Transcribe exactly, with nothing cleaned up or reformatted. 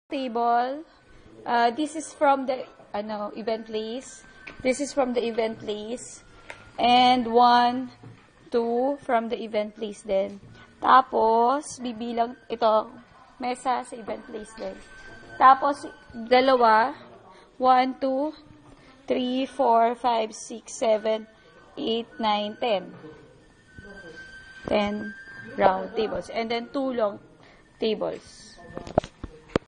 Table. Uh, this is from the ano, event place. This is from the event place. And one, two from the event place din. Tapos, bibilang ito, mesa sa event place din. Tapos, dalawa, one, two, three, four, five, six, seven, eight, nine, ten. ten round tables. And then two long tables.